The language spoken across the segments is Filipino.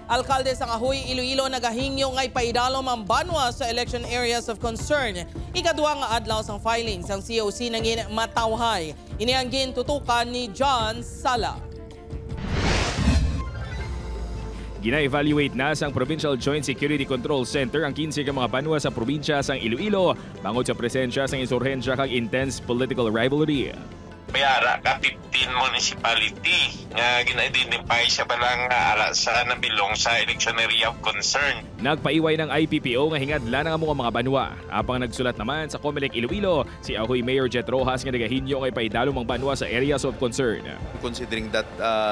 Alkalde sa Ajuy, Iloilo nagahingyo nga ipaidalom ang banwa sa election areas of concern. Ikaduwa nga adlaw sang filing sang COC nangin matawhay. Inianggin tutukan ni John Sala. Gina-evaluate na sang Provincial Joint Security Control Center ang 15 ka mga banwa sa probinsya sang Iloilo bangod sa presensya sang insurhensya kag intense political rivalry. Mayara ka 15 municipality nga gina-identify siya balang ara sa nabilong sa election area of concern. Nagpaiway ng IPPO nga hingadla na nga mga banwa. Apang nagsulat naman sa COMELEC Iloilo, si Ajuy Mayor Jet Rojas nga nagahinyo nga ipaidalom ang banwa sa areas of concern. Considering that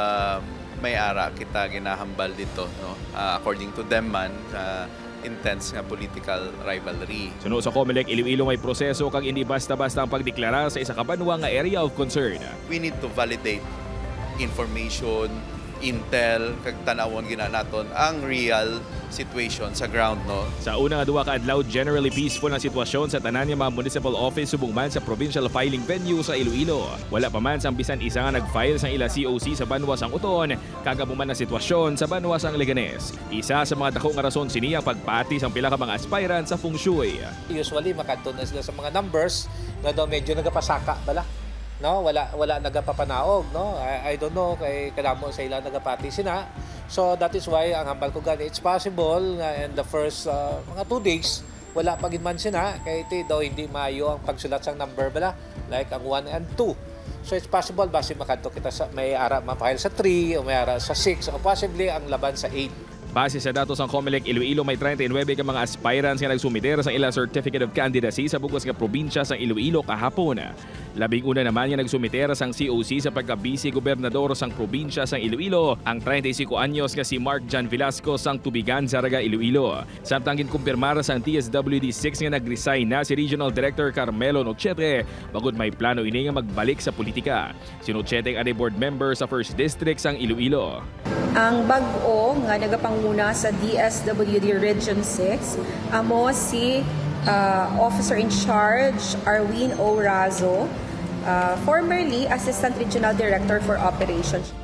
may ara kita ginahambal dito, no? According to them man, intense nga political rivalry. Sunod sa COMELEC Iloilo may proseso kang hindi basta-basta ang pagdeklara sa isa ka banwa nga area of concern. We need to validate information, intel, kag tanawon gina naton ang real situation sa ground, no. Sa una nga duwa ka adlaw, generally peaceful ang sitwasyon sa tanan nga mga municipal office subong man sa provincial filing venue sa Iloilo. Wala pa man sang bisan isa nga nag-file sang ila COC sa banwa sang Uton, kagamo man ang sitwasyon sa banwa sang Leganes. Isa sa mga dako nga rason sini ang pagpati sang pila ka mga aspirants sa feng shui. Usually makadto na sila sa mga numbers nga daw medyo nagapasaka bala. No, wala nagapapanaog, no. I don't know kay kadamo sa ila nagapati sina. So that is why ang hambal ko gani it's possible nga in the first mga 2 days wala pa gid man sina kay iti daw hindi maayo ang pagsulat sang number bala like ang 1 and 2. So it's possible basi makadto kita sa may ara mapahil sa 3 o may ara sa 6 o possibly ang laban sa 8. Base sa datos ng COMELEC Iloilo may 39 ka mga aspirants nga nagsumiter sa ila certificate of candidacy sa bugos nga probinsya sa Iloilo kahapon. Labing una naman nga nagsumiter sang COC sa pagka-vice gobernador sang probinsya sang Iloilo ang 35 anyos nga si Mark John Velasco sang Tubigan, Zaraga, Iloilo. Samtang ginkumpirmar sang TSWD6 nga nag-resign na si Regional Director Carmelo Nochete bagod may plano ini nga magbalik sa politika. Si Nochete ang board member sa 1st District sang Iloilo. Ang bag-o nga nagapanguna sa DSWD Region 6 amo si Officer in Charge Arwin O. Razo, formerly Assistant Regional Director for Operations.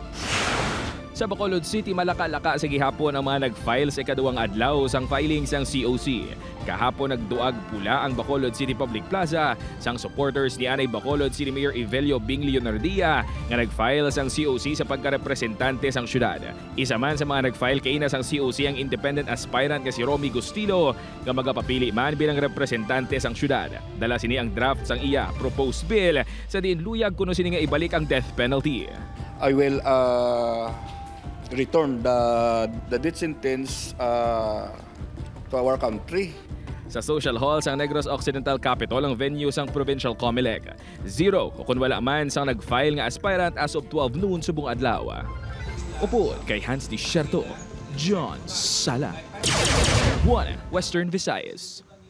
Sa Bacolod City, malaka-laka sa gihapon ang mga nag-file sa ikaduwang adlaw sang filing sang COC. Kahapon nagduag pula ang Bacolod City Public Plaza sang supporters ni Anay Bacolod City Mayor Evelio Bing Leonardia nga nag-file sang COC sa pagkarepresentante sang syudad. Isa man sa mga nag-file kay ina sang COC ang independent aspirant nga si Romy Gustilo nga magapapili man bilang representante sang syudad. Dala sini ang draft sang iya proposed bill sa diin luyag kuno sini nga ibalik ang death penalty. I will return the death sentence to our country. Sa Social Hall sang Negros Occidental Capital ang venue sang Provincial COMELEC. 0 kung wala man sang nag-file nga aspirant as of 12 noon subong adlaw. Upo kay Hans Di Sherto, John Sala. 1 Western Visayas.